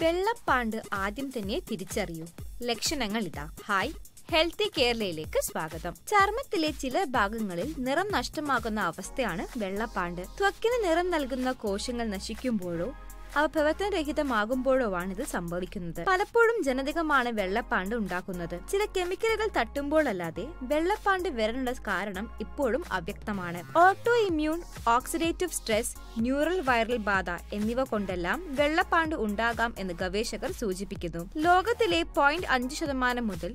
വെള്ളപ്പാണ്ട് ആദ്യം തന്നെ തിരിച്ചറിയൂ. ലക്ഷണങ്ങൾ ഇതാ. ഹായ്, ഹെൽത്തി കേരളയിലേക്ക് സ്വാഗതം. ചർമ്മത്തിലെ ചില ഭാഗങ്ങളിൽ നിറം നഷ്ടമാകുന്ന അവസ്ഥയാണ് വെള്ളപ്പാണ്ട്. ത്വക്കിന് നിറം നൽകുന്ന കോശങ്ങൾ നശിക്കുമ്പോഴോ അവ പ്രവർത്തനരഹിതമാകുമ്പോഴോ ആണ് ഇത് സംഭവിക്കുന്നത്. പലപ്പോഴും ജനിതകമാണ് വെള്ളപ്പാണ്ട് ഉണ്ടാക്കുന്നത്. ചില കെമിക്കലുകൾ തട്ടുമ്പോഴല്ലാതെ വെള്ളപ്പാണ്ട് വരാനുള്ള കാരണം ഇപ്പോഴും അവ്യക്തമാണ്. Autoimmune, oxidative stress, neural viral ബാധ എന്നിവ കൊണ്ടെല്ലാം വെള്ളപ്പാണ്ട് ഉണ്ടാകാം എന്ന് ഗവേഷകർ സൂചിപ്പിക്കുന്നു. ലോകത്തിലെ 0.5% മുതൽ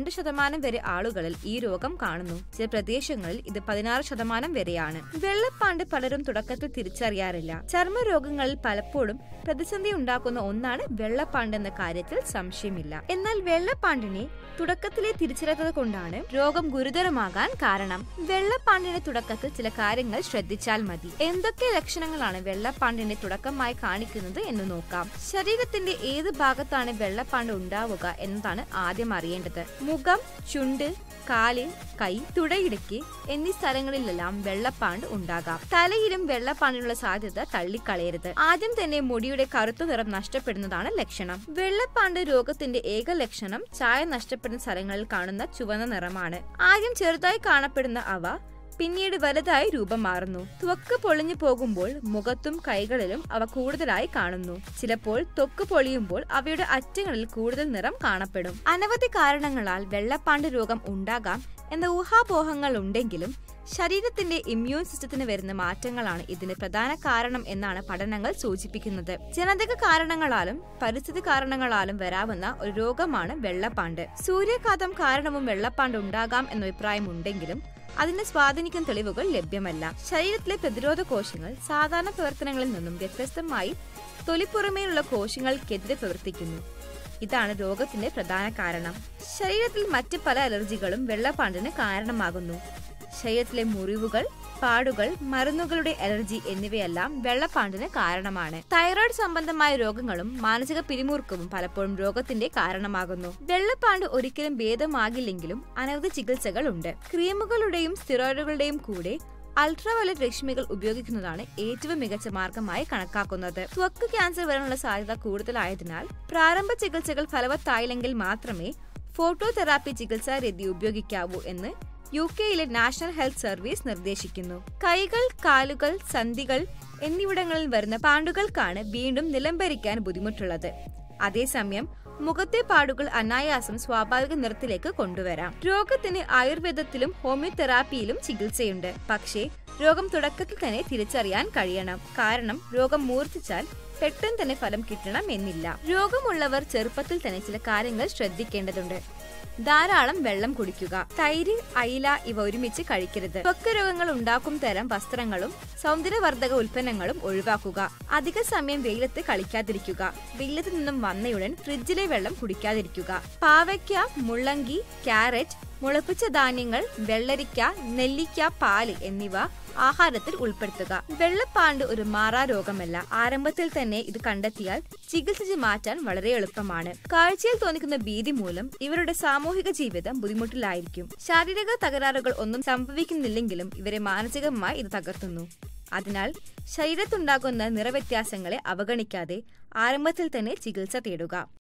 2% വരെ ആളുകളിൽ ഈ രോഗം കാണുന്നു. ചില പ്രദേശങ്ങളിൽ ഇത് 16% വരെയാണ്. വെള്ളപ്പാണ്ട് പലരും തുടക്കത്തിൽ തിരിച്ചറിയാറില്ല. ചർമ്മരോഗങ്ങളിൽ പലപ്പോഴും പ്രതിസന്ധി ഉണ്ടാക്കുന്ന ഒന്നാണ് വെള്ളപ്പാണ്ട് എന്ന കാര്യത്തിൽ സംശയമില്ല. എന്നാൽ വെള്ളപ്പാണ്ടിനെ തുടക്കത്തിലെ തിരിച്ചറിയാത്തത് കൊണ്ടാണ് രോഗം ഗുരുതരമാകാൻ കാരണം. വെള്ളപ്പാണ്ടിന്റെ തുടക്കത്തിൽ ചില കാര്യങ്ങൾ ശ്രദ്ധിച്ചാൽ മതി. എന്തൊക്കെ ലക്ഷണങ്ങളാണ് വെള്ളപ്പാണ്ടിന്റെ തുടക്കമായി കാണിക്കുന്നത് എന്ന് നോക്കാം. ശരീരത്തിന്റെ ഏത് ഭാഗത്താണ് വെള്ളപ്പാണ്ട് ഉണ്ടാവുക എന്നതാണ് ആദ്യം അറിയേണ്ടത്. മുഖം, ചുണ്ട്, കാല്, കൈ, തുടയിടുക്ക് എന്നീ സ്ഥലങ്ങളിലെല്ലാം വെള്ളപ്പാണ്ട് ഉണ്ടാകാം. തലയിലും വെള്ളപ്പാണ്ടിനുള്ള സാധ്യത തള്ളിക്കളയരുത്. ആദ്യം തന്നെ മുടിയുടെ കറുത്ത നിറം നഷ്ടപ്പെടുന്നതാണ് ലക്ഷണം. വെള്ളപ്പാണ്ട് രോഗത്തിന്റെ ഏക ലക്ഷണം ചായ നഷ്ടപ്പെടുന്ന സ്ഥലങ്ങളിൽ കാണുന്ന ചുവന്ന നിറമാണ്. ആദ്യം ചെറുതായി കാണപ്പെടുന്ന അവ പിന്നീട് വലുതായി രൂപം മാറുന്നു. ത്വക്ക് പൊളിഞ്ഞു പോകുമ്പോൾ മുഖത്തും കൈകളിലും അവ കൂടുതലായി കാണുന്നു. ചിലപ്പോൾ ത്വക്ക് പൊളിയുമ്പോൾ അവയുടെ അറ്റങ്ങളിൽ കൂടുതൽ നിറം കാണപ്പെടും. അനവധി കാരണങ്ങളാൽ വെള്ളപ്പാണ്ട് രോഗം ഉണ്ടാകാം എന്ന ഊഹാപോഹങ്ങൾ ഉണ്ടെങ്കിലും ശരീരത്തിന്റെ ഇമ്മ്യൂൺ സിസ്റ്റത്തിന് വരുന്ന മാറ്റങ്ങളാണ് ഇതിന് പ്രധാന കാരണം എന്നാണ് പഠനങ്ങൾ സൂചിപ്പിക്കുന്നത്. ജനിതക കാരണങ്ങളാലും പരിസ്ഥിതി കാരണങ്ങളാലും വരാവുന്ന ഒരു രോഗമാണ് വെള്ളപ്പാണ്ട്. സൂര്യാഘാതം കാരണവും വെള്ളപ്പാണ്ട് ഉണ്ടാകാം എന്ന അഭിപ്രായമുണ്ടെങ്കിലും അതിനെ സ്വാധീനിക്കുന്ന തെളിവുകൾ ലഭ്യമല്ല. ശരീരത്തിലെ പ്രതിരോധ കോശങ്ങൾ സാധാരണ പ്രവർത്തനങ്ങളിൽ നിന്നും വ്യത്യസ്തമായി തൊലിപ്പുറമേലുള്ള കോശങ്ങൾക്കെതിരെ പ്രവർത്തിക്കുന്നു. ഇതാണ് രോഗത്തിന്റെ പ്രധാന കാരണം. ശരീരത്തിൽ മറ്റ് പല അലർജികളും വെള്ളപ്പാണ്ടിന് കാരണമാകുന്നു. ശരീരത്തിലെ മുറിവുകൾ, പാടുകൾ, മരുന്നുകളുടെ അലർജി എന്നിവയെല്ലാം വെള്ളപ്പാണ്ടിന് കാരണമാണ്. തൈറോയ്ഡ് സംബന്ധമായ രോഗങ്ങളും മാനസിക പിരിമുറുക്കവും പലപ്പോഴും രോഗത്തിന്റെ കാരണമാകുന്നു. വെള്ളപ്പാണ്ട് ഒരിക്കലും ഭേദമാകില്ലെങ്കിലും അനവധി ചികിത്സകൾ ഉണ്ട്. ക്രീമുകളുടെയും സ്റ്റിറോയിഡുകളുടെയും കൂടെ അൾട്രാവയലറ്റ് രശ്മികൾ ഉപയോഗിക്കുന്നതാണ് ഏറ്റവും മികച്ച മാർഗമായി കണക്കാക്കുന്നത്. ത്വക്ക് ക്യാൻസർ വരാനുള്ള സാധ്യത കൂടുതലായതിനാൽ പ്രാരംഭ ചികിത്സകൾ ഫലവത്തായില്ലെങ്കിൽ മാത്രമേ ഫോട്ടോതെറാപ്പി ചികിത്സാ രീതി ഉപയോഗിക്കാവൂ എന്ന് UK-യിലെ നാഷണൽ ഹെൽത്ത് സർവീസ് നിർദ്ദേശിക്കുന്നു. കൈകൾ, കാലുകൾ, സന്ധികൾ എന്നിവിടങ്ങളിൽ വരുന്ന പാണ്ടുകൾക്കാണ് വീണ്ടും നിലംഭരിക്കാൻ ബുദ്ധിമുട്ടുള്ളത്. അതേസമയം മുഖത്തെ പാടുകൾ അനായാസം സ്വാഭാവിക നിറത്തിലേക്ക് കൊണ്ടുവരാം. രോഗത്തിന് ആയുർവേദത്തിലും ഹോമിയോതെറാപ്പിയിലും ചികിത്സയുണ്ട്. പക്ഷേ രോഗം തുടക്കത്തിൽ തന്നെ തിരിച്ചറിയാൻ കഴിയണം. കാരണം രോഗം മൂർച്ഛിച്ചാൽ പെട്ടെന്ന് തന്നെ ഫലം കിട്ടണം എന്നില്ല. രോഗമുള്ളവർ ചെറുപ്പത്തിൽ തന്നെ ചില കാര്യങ്ങൾ ശ്രദ്ധിക്കേണ്ടതുണ്ട്. ധാരാളം വെള്ളം കുടിക്കുക. തൈര്, അയില ഇവ ഒരുമിച്ച് കഴിക്കരുത്. ത്വക്ക് രോഗങ്ങൾ ഉണ്ടാക്കും തരം വസ്ത്രങ്ങളും സൗന്ദര്യവർദ്ധക ഉൽപ്പന്നങ്ങളും ഒഴിവാക്കുക. അധിക സമയം വെയിലത്ത് കളിക്കാതിരിക്കുക. വെയിലത്ത് നിന്നും വന്നയുടൻ ഫ്രിഡ്ജിലെ വെള്ളം കുടിക്കാതിരിക്കുക. പാവയ്ക്ക, മുള്ളങ്കി, ക്യാരറ്റ്, മുളപ്പിച്ച ധാന്യങ്ങൾ, വെള്ളരിക്ക, നെല്ലിക്ക, പാല് എന്നിവ ആഹാരത്തിൽ ഉൾപ്പെടുത്തുക. വെള്ളപ്പാണ്ട് ഒരു മാറാ രോഗമല്ല. ആരംഭത്തിൽ തന്നെ ഇത് കണ്ടെത്തിയാൽ ചികിത്സിച്ച് മാറ്റാൻ വളരെ എളുപ്പമാണ്. കാഴ്ചയിൽ തോന്നിക്കുന്ന ഭീതി മൂലം ഇവരുടെ സാമൂഹിക ജീവിതം ബുദ്ധിമുട്ടിലായിരിക്കും. ശാരീരിക തകരാറുകൾ ഒന്നും സംഭവിക്കുന്നില്ലെങ്കിലും ഇവരെ മാനസികമായി ഇത് തകർത്തുന്നു. അതിനാൽ ശരീരത്തുണ്ടാകുന്ന നിറവ്യത്യാസങ്ങളെ അവഗണിക്കാതെ ആരംഭത്തിൽ തന്നെ ചികിത്സ തേടുക.